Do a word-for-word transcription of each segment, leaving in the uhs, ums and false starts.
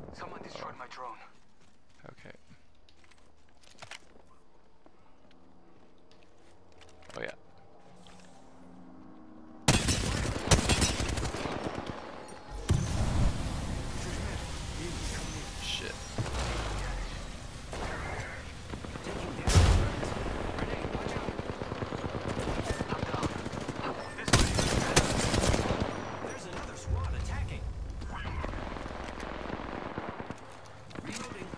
Someone destroyed my drone. Okay. Oh yeah. Shit. There's another squad attacking. Reloading.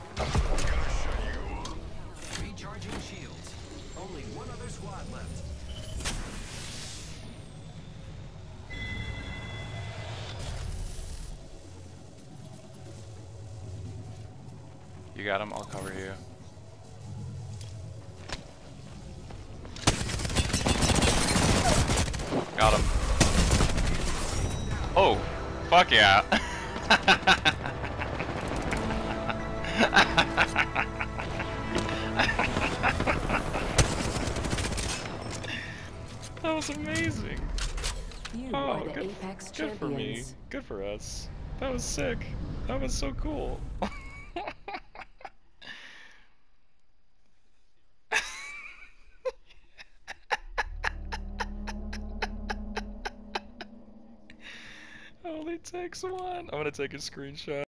Recharging shields. Only one other squad left. You got him, I'll cover you. Got him. Oh, fuck yeah. That was amazing. You Oh, are the good, Apex good for me. champions. Good for us. That was sick. That was so cool. Only takes one. I'm gonna take a screenshot.